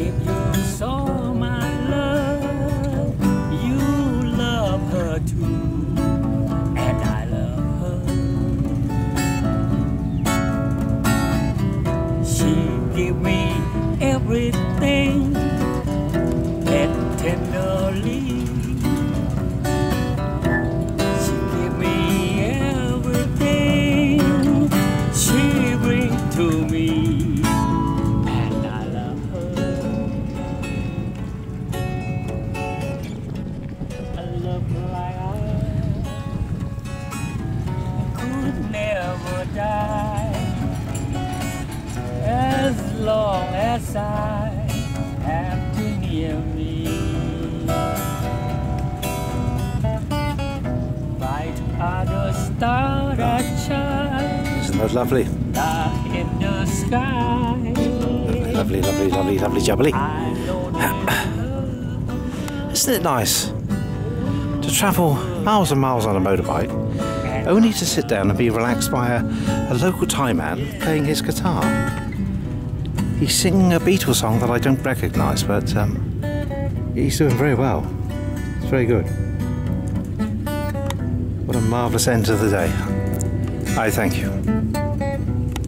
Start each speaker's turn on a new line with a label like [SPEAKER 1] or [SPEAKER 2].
[SPEAKER 1] If you saw my love, you love her too, and I love her. She give me everything that tenderly. She give me everything she bring to me. Never die as long as I have you near me. Bright are the stars that shine.
[SPEAKER 2] Isn't that lovely?
[SPEAKER 1] Dark in the sky.
[SPEAKER 2] Lovely, lovely, lovely, lovely jubbly.
[SPEAKER 1] I know
[SPEAKER 2] Isn't it nice to travel miles and miles on a motorbike, only to sit down and be relaxed by a local Thai man playing his guitar? He's singing a Beatles song that I don't recognise, but he's doing very well. It's very good. What a marvellous end to the day. I thank you.